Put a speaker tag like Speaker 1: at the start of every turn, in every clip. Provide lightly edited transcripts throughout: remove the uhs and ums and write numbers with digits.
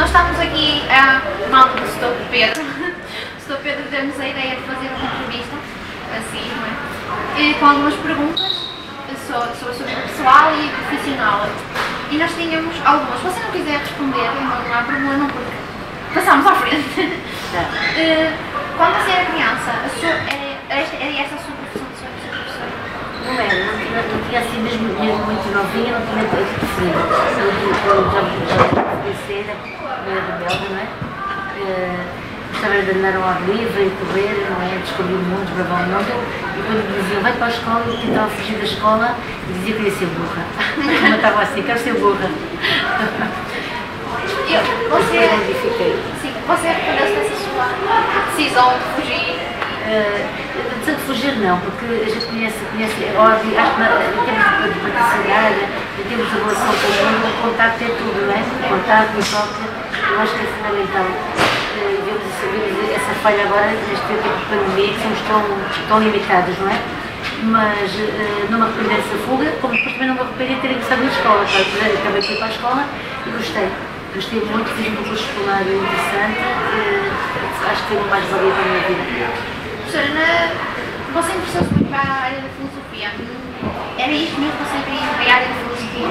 Speaker 1: nós estamos aqui a malta do Sr. Pedro. O Sr. Pedro deu-nos a ideia de fazer uma entrevista, assim, não é? E com algumas perguntas sobre a sua vida pessoal e profissional. E nós tínhamos algumas. Se você não quiser responder, não há problema, porque passámos à frente. Quando você era criança, era essa a sua profissão de ser professora?
Speaker 2: Não era, não tinha assim mesmo muito novinha, não tinha tanto definido. Eu já conhecer, era rebelde, não é? Gostava de andar ao ar livre e correr, não é? Descobrir o mundo, desbravar o mundo. E quando me diziam, vai para a escola, eu tentava fugir da escola e dizia que queria ser burra. Eu estava assim, quero ser burra.
Speaker 1: Você arrependeu-se dessa sua decisão de fugir?
Speaker 2: De fugir não, porque a gente conhece a ordem, acho que em termos de praticidade, em termos de relação com o mundo, o contacto é tudo, não é? O contacto, o toque, eu acho que é fundamental. Vemos essa falha agora, neste tempo de pandemia, que somos tão limitados, não é? Mas não me arrependi dessa fuga, como depois também não me arrependi de ter ingressado na escola. Acabei de ir para a escola e gostei. Gostei muito, fiz um curso escolar interessante, acho que foi o mais valia para a minha vida.
Speaker 1: Professora, você interessou-se muito para a área da filosofia. Era isto mesmo que você queria para a área da filosofia?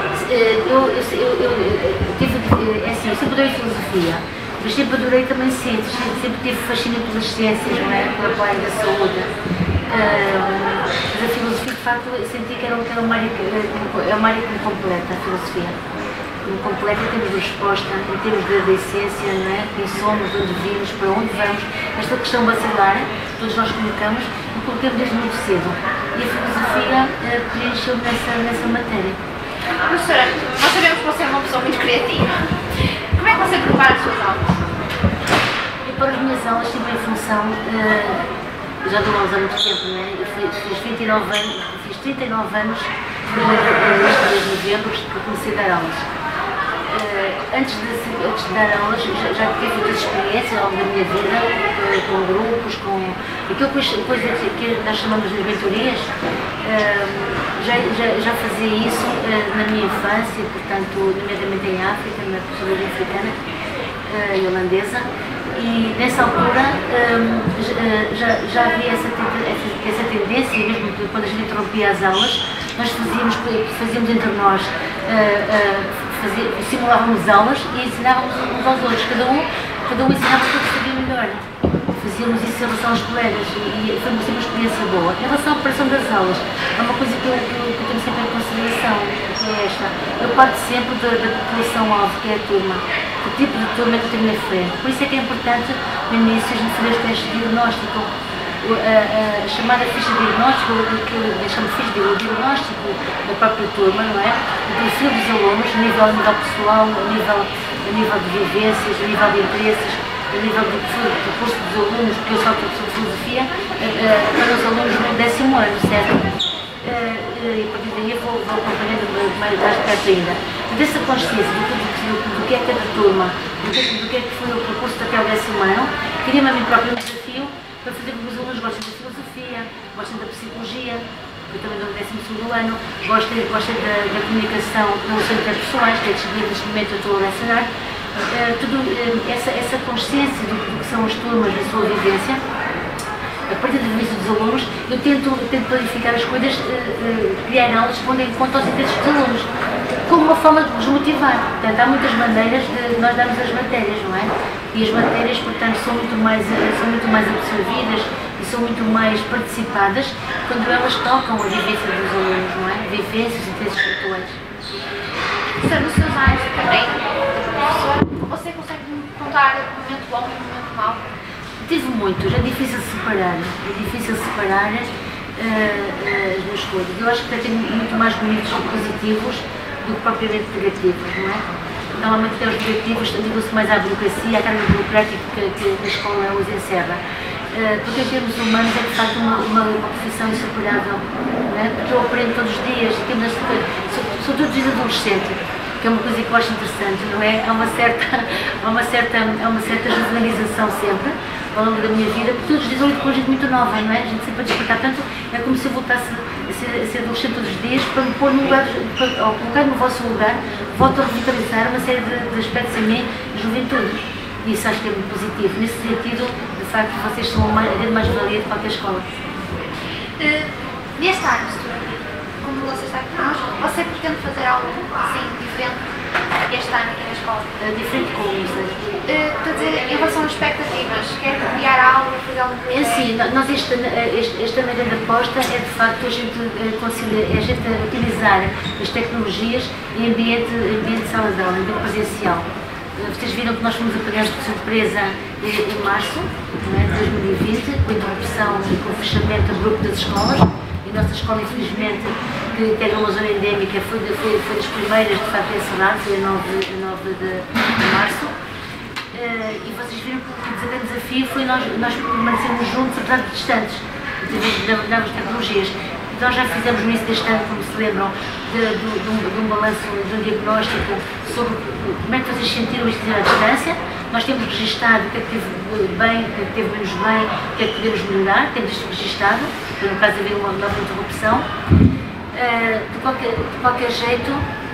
Speaker 1: Eu sempre adorei filosofia, mas sempre adorei também ciências, sempre tive fascínio pelas ciências, não é? Pela área da saúde. Mas a filosofia, de facto, eu senti que era uma área que me completa, a filosofia. Me completa em termos de resposta, em termos da essência, não é? Quem somos, de onde vimos, para onde vamos. Esta questão basilar, todos nós colocamos, e colocamos desde muito cedo. E a filosofia preencheu-me nessa matéria. Professora, nós sabemos que você é uma pessoa muito criativa. Como é que você prepara as suas aulas?
Speaker 2: Eu para as minhas aulas sempre em função, já dou aulas há muito tempo, não é? Eu fiz 39 anos, fiz 39 anos neste mês de novembro que comecei a dar aulas. Antes de dar aulas, já tive muitas experiências ao longo da minha vida, com grupos, com aquilo que nós chamamos de mentorias. Já fazia isso na minha infância, portanto, nomeadamente em África, na sociedade africana e holandesa, e nessa altura já havia essa tendência, mesmo quando a gente interrompia as aulas, nós fazíamos entre nós, simulávamos aulas e ensinávamos uns aos outros, cada um ensinava o que sabia melhor. Fazíamos isso em relação aos colegas e foi sempre uma experiência boa. Em relação à preparação das aulas, é uma coisa que eu tenho sempre em consideração, que é esta. Eu parto sempre da população-alvo, que é a turma. O tipo de turma é que eu tenho na frente. Por isso é que é importante, no início, a gente fazer os testes de diagnóstico. A chamada ficha de diagnóstico, que eu chamo ficha de diagnóstico da própria turma, não é? O perfil dos alunos, a nível pessoal, a nível de vivências, a nível de interesses, a nível do curso dos alunos, porque eu sou professor de filosofia, para os alunos do 10º ano, certo? E a partir daí eu vou acompanhando mais perto ainda. Dessa consciência do que é cada turma, do que é que foi o percurso até o 10º ano, queria-me a mim próprio um desafio para fazer com que os alunos gostem da filosofia, gostem da psicologia, eu também dou o 12º ano, gostem da comunicação, relações interpessoais, que é a disciplina neste momento eu estou a lecionar. Essa consciência do que são as turmas, da sua vivência, a partir da vivência dos alunos, eu tento planificar as coisas, criar aulas que vão de encontro aos interesses dos alunos, como uma forma de os motivar. Portanto, há muitas maneiras de nós darmos as matérias, não é? E as matérias, portanto, são muito mais absorvidas e são muito mais participadas quando elas tocam a vivência dos alunos, não é? Vivências e interesses culturais.
Speaker 1: Nos seus anos de carreira, você consegue contar um momento bom e um momento mau?
Speaker 2: Tive muitos, é difícil separar as duas coisas. Eu acho que até tenho muito mais momentos positivos do que propriamente negativos, não é? Normalmente até os negativos ligam-se mais à burocracia, à carga burocrática que a escola os encerra. Porque em termos humanos é de facto uma profissão insuperável, não é? Porque eu aprendo todos os dias, sou todos os dias adolescente, que é uma coisa que eu acho interessante, não é? Há uma certa juvenilização sempre ao longo da minha vida, porque todos os dias eu lido com gente muito nova, não é? A gente sempre a despertar, tanto é como se eu voltasse
Speaker 1: ser adolescente todos os dias, para me pôr no lugar, ao colocar no vosso lugar, volto a revitalizar uma série de aspectos em mim, de juventude. E isso acho que é muito positivo. Nesse sentido, de facto, vocês são a grande mais-valia de qualquer escola.
Speaker 3: Neste ano, como você está aqui connosco, você pretende fazer algo assim diferente este ano aqui na escola?
Speaker 1: Diferente como, não sei.
Speaker 3: Estou a dizer, em relação às expectativas, quer criar algo, fazer alguma coisa?
Speaker 1: É assim, nós esta ano a grande aposta é de facto a gente utilizar as tecnologias em ambiente de sala de aula, em ambiente presencial. Vocês viram que nós fomos apanhados de surpresa em março de 2020, com a interrupção e com o fechamento abrupto das escolas. E a nossa escola, infelizmente, que integra uma zona endémica, foi das primeiras de facto a encerrar, foi a 9 de março. E vocês viram que o grande desafio foi nós permanecermos juntos, apesar de distantes, devido às tecnologias. Nós já fizemos no início deste ano, como se lembram, de um balanço, de um diagnóstico sobre como é que vocês sentiram isto à distância. Nós temos registado o que é que teve bem, o que é que teve menos bem, o que é que podemos melhorar, temos isto registado, para no caso haver uma nova interrupção. De qualquer jeito,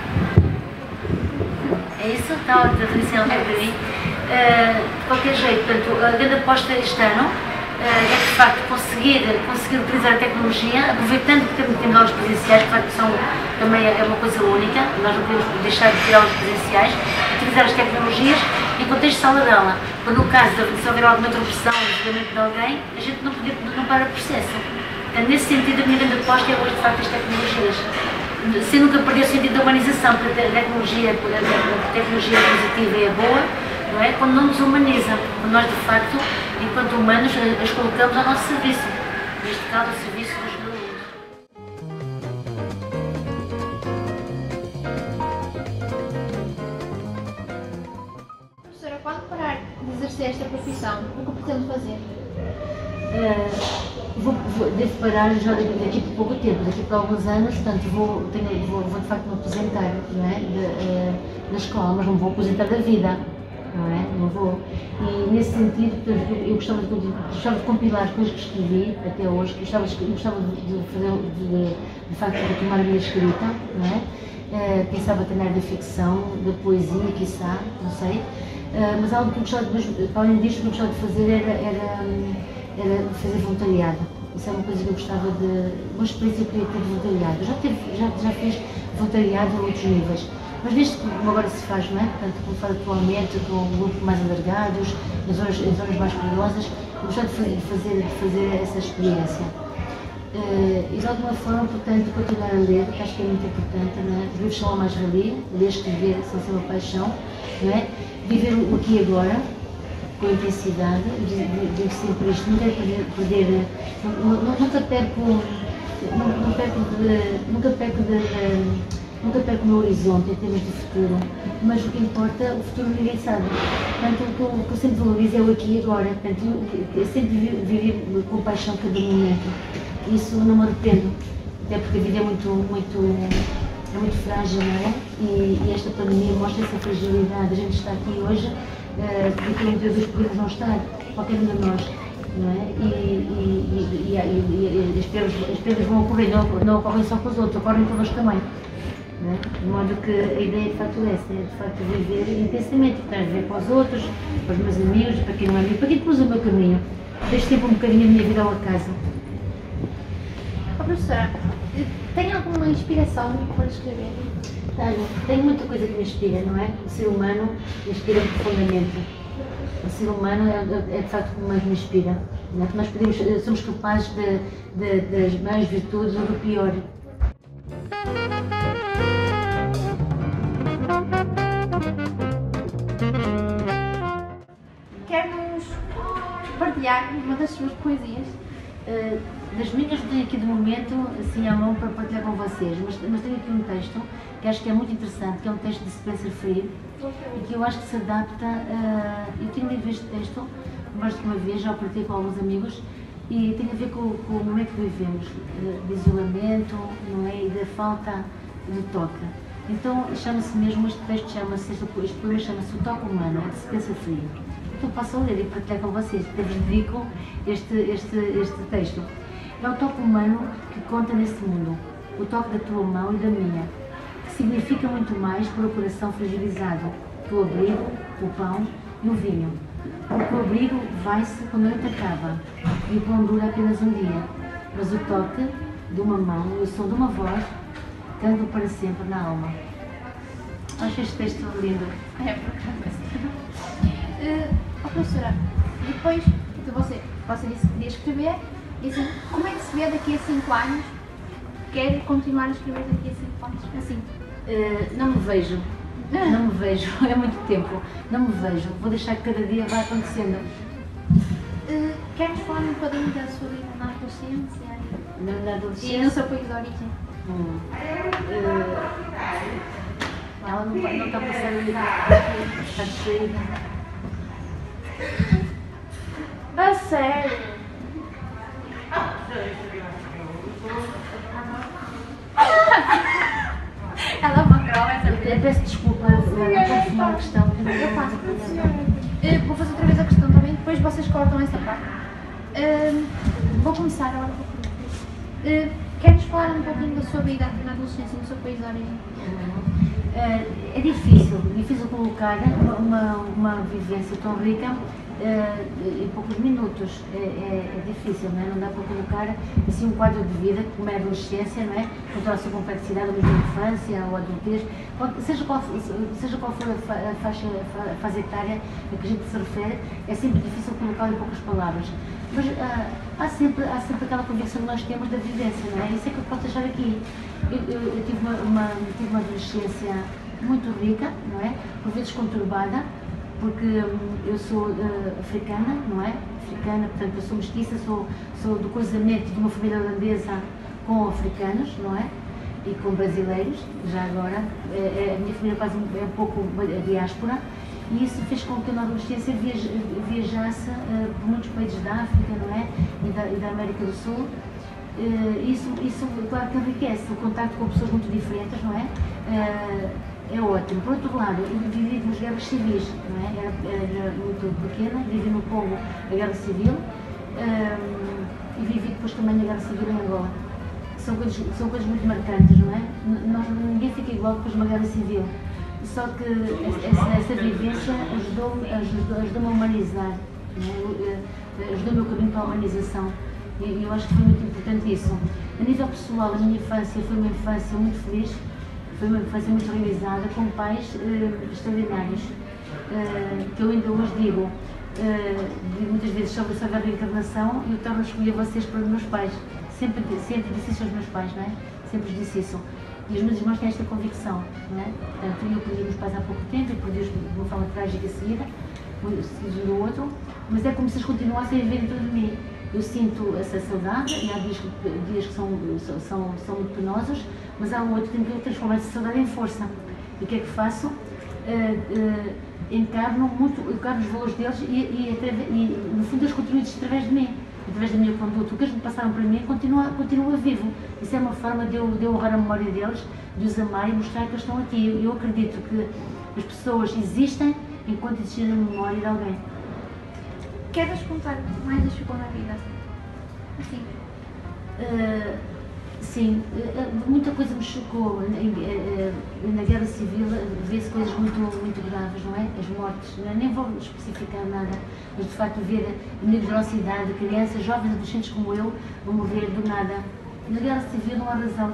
Speaker 1: é isso? Está a tradição para mim. De qualquer jeito, portanto, a grande aposta este ano é de facto conseguir utilizar a tecnologia, aproveitando que temos aulas presenciais, que de facto também é uma coisa única, nós não podemos deixar de ter aulas presenciais, utilizar as tecnologias em contexto de sala de aula, para no caso de houver alguma interrupção no julgamento de alguém, a gente não para o processo. Portanto, nesse sentido, a minha grande aposta é hoje de facto as tecnologias. Sem nunca perder o sentido da humanização, porque a tecnologia positiva é boa, não é? Quando não nos humaniza, quando nós de facto, enquanto humanos, as colocamos ao nosso serviço, neste caso ao serviço dos alunos.
Speaker 3: Professora, quando parar de exercer esta profissão, o que pretende fazer?
Speaker 1: Devo parar já daqui por pouco tempo, daqui por alguns anos, portanto vou de facto me aposentar, não é? Da escola, mas não vou aposentar da vida. Não é? Não vou. E nesse sentido, portanto, eu gostava de compilar as coisas que escrevi até hoje, gostava de facto de retomar a minha escrita, não é? Pensava até na área da ficção, da poesia, quiçá, não sei. Mas algo que eu gostava além disto, o que eu gostava de fazer era fazer voluntariado. Isso é uma coisa que eu gostava uma experiência que eu queria ter de voluntariado. Eu já fiz voluntariado a outros níveis. Mas desde como agora se faz, não é? Portanto, como faz atualmente, com grupos mais alargados, em zonas mais perigosas, eu gostava de fazer essa experiência. E de alguma forma, portanto, continuar a ler, que acho que é muito importante, não é? Os livros são a mais-valia, ler, escrever, são sempre uma paixão, não é? Viver o aqui e agora, com intensidade, digo sempre isto, nunca perder, nunca perco o meu horizonte em termos de futuro, mas o que importa, o futuro ninguém sabe. Portanto, o que eu sempre valorizo é o aqui e agora. Portanto, eu sempre vivi com paixão cada momento. Isso não me arrependo, até porque a vida é muito frágil, não é? E esta pandemia mostra essa fragilidade. A gente está aqui hoje, porque muitas vezes podemos não estar, qualquer um de nós. Não é? E as perdas vão ocorrer, não ocorrem só com os outros, ocorrem connosco também. De modo que a ideia de facto é essa, é de facto viver intensamente, viver para os outros, para os meus amigos, para quem não é amigo, para quem cruza o meu caminho. Deixo sempre um bocadinho a minha vida ao acaso.
Speaker 3: Professora, tem alguma inspiração para escrever?
Speaker 1: Tenho muita coisa que me inspira, não é? O ser humano inspira-me profundamente. O ser humano é de facto o que mais me inspira. Não é? Nós somos capazes das maiores virtudes ou do pior.
Speaker 3: Quer-nos partilhar uma das suas poesias?
Speaker 1: Das minhas não tenho aqui de momento assim à mão para partilhar com vocês, mas tenho aqui um texto que acho que é muito interessante, que é um texto de Spencer Freed e que eu acho que se adapta eu tenho lido este texto mais de uma vez, já o partilhei com alguns amigos e tem a ver com o momento que vivemos, de isolamento, não é? E da falta de toque. Então chama-se mesmo, este texto chama-se, este poema chama-se O Toque Humano, é de Spencer Freed. Então posso ler e partilhar com vocês, porque vos dedico este texto. É o toque humano que conta neste mundo, o toque da tua mão e da minha, que significa muito mais para o coração fragilizado, que o abrigo, o pão e o vinho. Porque o abrigo vai-se quando a noite acaba, e o pão dura apenas um dia, mas o toque de uma mão e o som de uma voz cantam para sempre na alma. Acho este texto lindo.
Speaker 3: É, por acaso. Professora, depois de você disse que queria escrever, e assim, como é que se vê daqui a 5 anos? Quer continuar a escrever daqui a 5 anos? Assim.
Speaker 1: Não me vejo. Não me vejo. É muito tempo. Não me vejo. Vou deixar que cada dia vá acontecendo.
Speaker 3: Quer-nos falar um bocadinho da sua vida na adolescência?
Speaker 1: Na adolescência?
Speaker 3: E no seu país de origem?
Speaker 1: Ela não está passando ali. Está distraída.
Speaker 3: A sério? Ela é uma prova,
Speaker 1: Eu peço desculpa, não posso tomar a questão.
Speaker 3: Eu faço. Vou fazer outra vez a questão também, depois vocês cortam essa parte. Vou começar agora. Quer-nos falar um pouquinho da sua vida na adolescência no seu país de origem?
Speaker 1: É difícil colocar uma vivência tão rica em poucos minutos. É difícil, não é? Não dá para colocar assim um quadro de vida como é a adolescência, não é? Com toda a sua complexidade, ou mesmo a infância ou a adultez, seja qual for a fase etária a que a gente se refere, é sempre difícil colocá-lo em poucas palavras. Mas há sempre aquela convicção que nós temos da vivência, não é? Isso é que eu posso deixar aqui. Eu tive uma adolescência muito rica, não é? Por vezes conturbada, porque eu sou africana, não é? Africana, portanto eu sou mestiça, sou do cruzamento de uma família holandesa com africanos, não é? E com brasileiros, já agora. A minha família quase é um pouco diáspora. E isso fez com que eu na adolescência viajasse por muitos países da África, não é? E da América do Sul. Isso claro que enriquece, o contacto com pessoas muito diferentes, não é? É ótimo. Por outro lado, eu vivi nas guerras civis, não é? Era muito pequena, vivi no Congo a Guerra Civil e vivi depois também a Guerra Civil em Angola. São coisas muito marcantes, não é? Ninguém fica igual depois de uma Guerra Civil. Só que essa vivência ajudou-me a humanizar, ajudou o meu caminho para a humanização. E eu acho que foi muito importante isso. A nível pessoal, a minha infância foi uma infância muito feliz, foi uma infância muito realizada, com pais extraordinários, que eu ainda hoje digo muitas vezes sobre a reencarnação, eu torno a escolher vocês para os meus pais. Sempre disse isso aos meus pais, não é? Sempre disse isso. E os meus irmãos têm esta convicção, não é? Portanto, eu perdi meus pais há pouco tempo e perdi-os de uma forma trágica a seguida, um do outro, mas é como se eles continuassem a viver dentro de mim. Eu sinto essa saudade e há dias que são muito penosos, mas há outro tempo que eu transformo essa saudade em força. E o que é que faço? Encarno os valores deles e no fundo eles continuam através de mim. Através da minha conduta, o que eles me passaram para mim continua vivo. Isso é uma forma de eu honrar a memória deles, de os amar e mostrar que eles estão aqui. Eu acredito que as pessoas existem enquanto existem na memória de alguém.
Speaker 3: Queres contar mais a chocou na vida? Assim.
Speaker 1: Sim, muita coisa me chocou. Na Guerra Civil vê-se coisas muito graves, não é? As mortes, não é? Nem vou especificar nada, mas de facto ver amigos da nossa idade, crianças, jovens, adolescentes como eu, vão morrer do nada. Na Guerra Civil não há razão.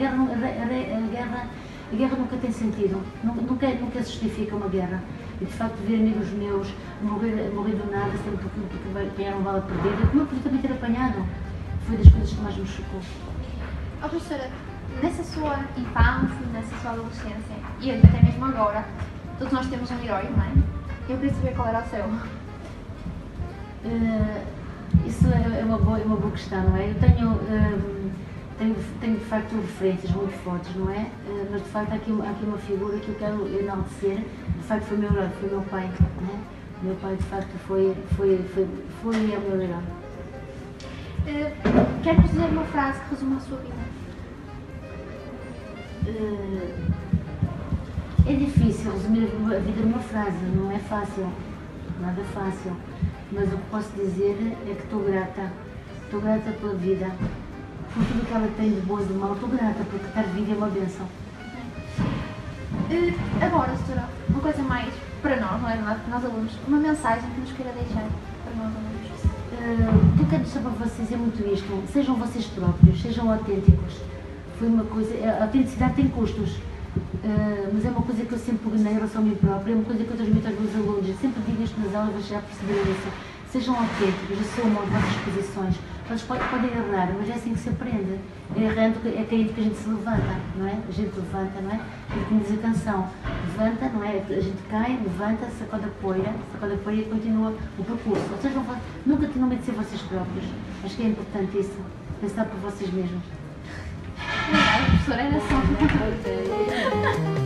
Speaker 1: A guerra nunca tem sentido, nunca se justifica uma guerra. E de facto ver amigos meus morrer do nada, sempre porque apanharam bala perdida, como eu podia também ter apanhado, foi das coisas que mais me chocou.
Speaker 3: Professora, nessa sua infância, nessa sua adolescência e até mesmo agora, todos nós temos um herói, não é? Eu queria saber qual era o seu.
Speaker 1: Isso é uma boa questão, não é? Eu tenho de facto referências muito fortes, não é? Mas de facto há aqui uma figura que eu quero enaltecer. De facto foi o meu herói, foi o meu pai, não é? O meu pai de facto foi o meu herói.
Speaker 3: Quer-nos dizer uma frase que resume a sua vida?
Speaker 1: É difícil resumir a vida numa frase, não é fácil, nada fácil. Mas o que posso dizer é que estou grata pela vida,
Speaker 2: por tudo que ela tem de bom e de mau. Estou grata porque estar viva é uma bênção.
Speaker 3: Agora, doutora, uma coisa mais para nós, não é verdade? Para nós alunos, uma mensagem que nos queira deixar para nós alunos.
Speaker 2: O que eu quero deixar para vocês é muito isto: sejam vocês próprios, sejam autênticos. Foi uma coisa, a autenticidade tem custos, mas é uma coisa que eu sempre peguei em relação a mim própria, é uma coisa que eu transmito aos meus alunos. Eu sempre digo isto nas aulas, já perceberam isso. Sejam autênticos, assumam as vossas posições. Vocês podem errar, mas é assim que se aprende. É errando, é caindo que a gente se levanta, não é? A gente levanta, não é? E como diz a canção, levanta, não é? A gente cai, levanta, sacode a poeira e continua o percurso. Vocês nunca tenham medo de ser vocês próprios. Acho que é importante isso, pensar por vocês mesmos.
Speaker 3: Obrigada, professora, era só.